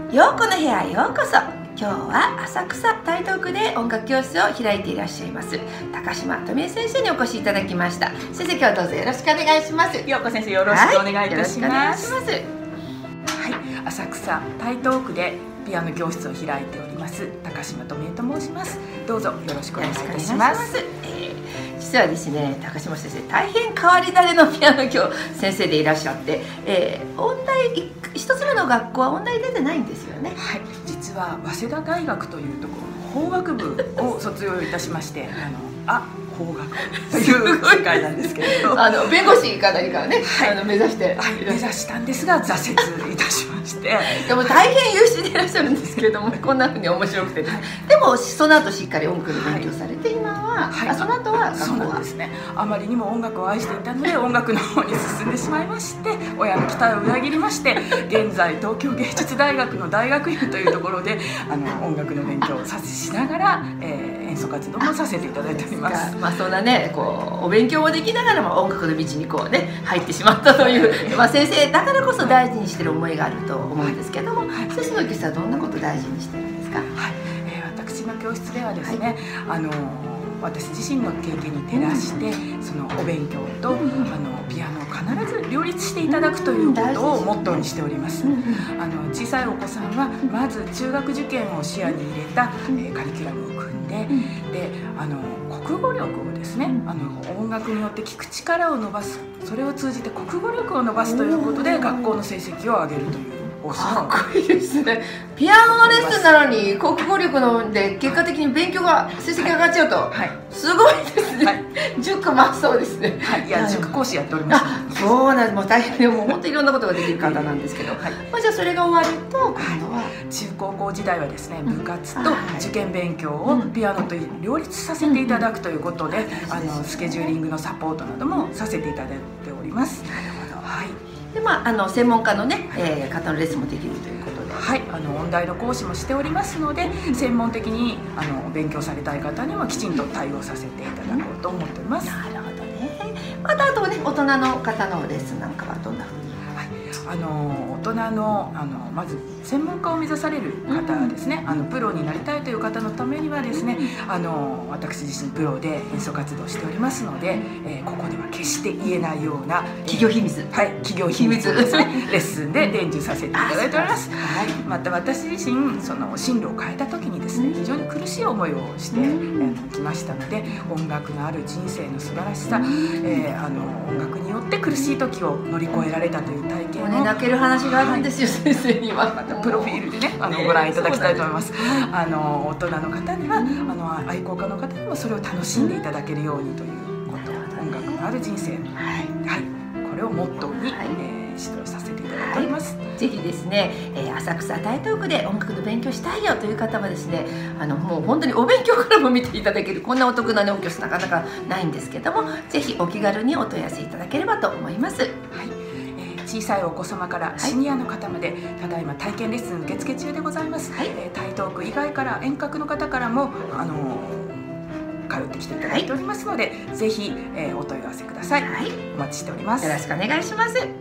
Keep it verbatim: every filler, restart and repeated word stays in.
ようこの部屋へようこそ。今日は浅草台東区で音楽教室を開いていらっしゃいます高島富恵先生にお越しいただきました。先生、今日はどうぞよろしくお願いします。 ようこ先生、よろしくお願いいたします。 はい、 はい、浅草台東区でピアノ教室を開いております高島富恵と申します。どうぞよろしくお願いいたします。 えー、実はですね、高島先生大変変わり種のピアノ教先生でいらっしゃって、えー、音大一つ目の学校は音大出てないんですよね。 はい、実は早稲田大学というところの法学部を卒業いたしましてあのあ法学という世界なんですけれどあの弁護士か何かね、はい、あの目指して、 はい、目指したんですが挫折いたしましてでも大変優秀でいらっしゃるんですけれどもこんなふうに面白くて、はい、でもその後しっかり音楽の勉強されて、はい、今は、はい、あその後はそうなんですね。あまりにも音楽を愛していたので音楽の方に進んでしまいまして親の期待を裏切りまして現在東京芸術大学の大学院というところであの音楽の勉強をさせしながら、えー、演奏活動もさせていただいております。 まあそんなねこうお勉強もできながらも音楽の道にこうね入ってしまったという、まあ、先生だからこそ大事にしてる思いがあると思うんですけども、はい、先生の教室はどんなことを大事にしてるんですか？はい、 えー、私の教室ではですね、はい、あの私自身の経験に照らして、うん、そのお勉強と、うん、あのピアノを必ず両立していただくということをモットーにしております。うん、あの小さいお子さんはまず中学受験を視野に入れた、えー、カリキュラムを組んで、うん、であの国語力をですね、あの音楽によって聞く力を伸ばす、それを通じて国語力を伸ばすということで学校の成績を上げるという。 かっこいいですね。ピアノのレッスンなのに国語力ので結果的に勉強が成績が上がっちゃうと、はい、すごいですね。はい、塾まそうですね。 はい、いや塾講師やっております。 そうなんです。もう大変でもう本当にいろんなことができる方なんですけど、はい、まあじゃあそれが終わると今度は中高校時代はですね部活と受験勉強をピアノと両立させていただくということで、あのスケジューリングのサポートなどもさせていただいております。 なるほど。はい。でまあ、あの専門家の、ねえー、方のレッスンもできるということで、 はい、あの音大の講師もしておりますので専門的にあの勉強されたい方にはきちんと対応させていただこうと思っております。 なるほどね。またあとね大人の方のレッスンなんかはどんなふうに？ はい、あの大人のあのまず専門家を目指される方ですね、うん、あのプロになりたいという方のためにはですね、うん、あの私自身プロで演奏活動しておりますので、えー、ここでは決して言えないような企業秘密、 えー、はい企業秘密ですねレッスンで伝授させていただいております。はい、また私自身その進路を変えた時にですね、うん、非常に苦しい思いをしてき、うん、ましたので音楽のある人生の素晴らしさ、うん、えー、あの音楽によって苦しい時を乗り越えられたという体験を、 ね、泣ける話があるんですよ、はい、先生にはまたプロフィールでねあのご覧いただきたいと思います。あの大人の方には、うん、あの愛好家の方にもそれを楽しんでいただけるようにということ、うん、音楽のある人生、はいはい、これをモットーに、はい、えー、指導させていただいております。 はい、ぜひですね、えー、浅草台東区で音楽の勉強したいよという方はですね、あのもう本当にお勉強からも見ていただけるこんなお得な、ね、音教室なかなかないんですけども、ぜひお気軽にお問い合わせいただければと思います。はい、 小さいお子様からシニアの方まで、はい、ただいま体験レッスン受付中でございます。はい、えー、台東区以外から遠隔の方からもあのー、通ってきていただいておりますので、はい、ぜひ、えー、お問い合わせください。はい、お待ちしております。 よろしくお願いします。